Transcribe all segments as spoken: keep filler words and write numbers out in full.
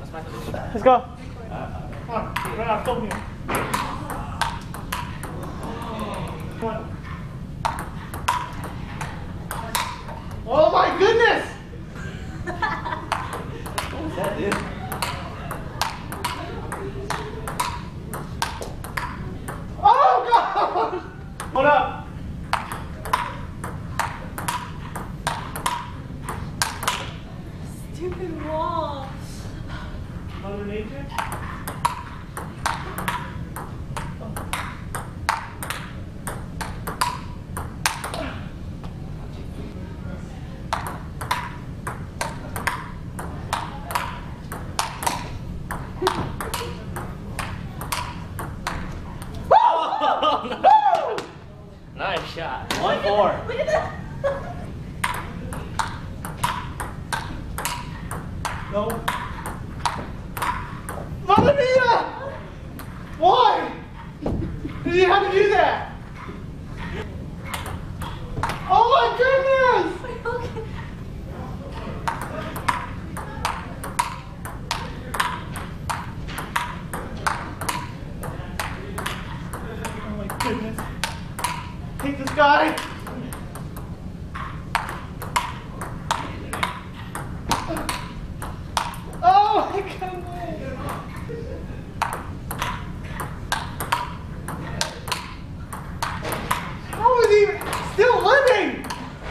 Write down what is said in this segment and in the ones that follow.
Let's go. Come on, run out, film here. Come on. Oh my goodness! What was that, dude? Oh god! Hold up. Stupid wall. Mother Nature? Oh, no. Nice shot. One four. Look at that. No. Mother Mia! Why? Did you have to do that? Oh my goodness! Okay. Oh my goodness. Take this guy. Oh my goodness. How is he still living?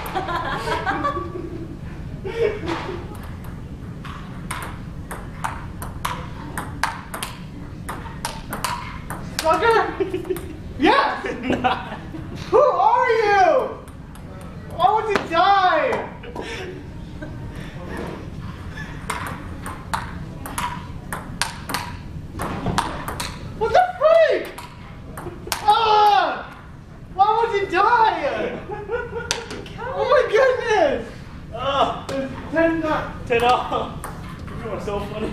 Sucker? Yes! Who are you? Why would you die? What the freak? Ah! Why would you die? Oh my goodness! Oh, It's ten not ten off. You are so funny.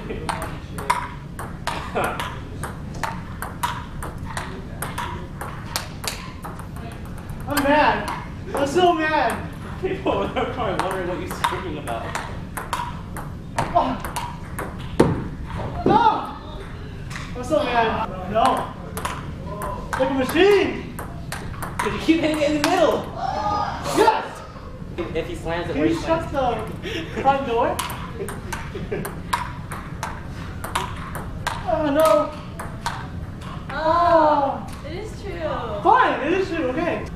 I'm mad. I'm so mad. People are probably wondering what you're screaming about. Oh. No! I'm so mad. No. Like a machine. Because you keep hitting it in the middle. Yes! If, if he slams it Can where you he shut slams the front door? Oh no. Oh, it is true. Fine, it is true, okay.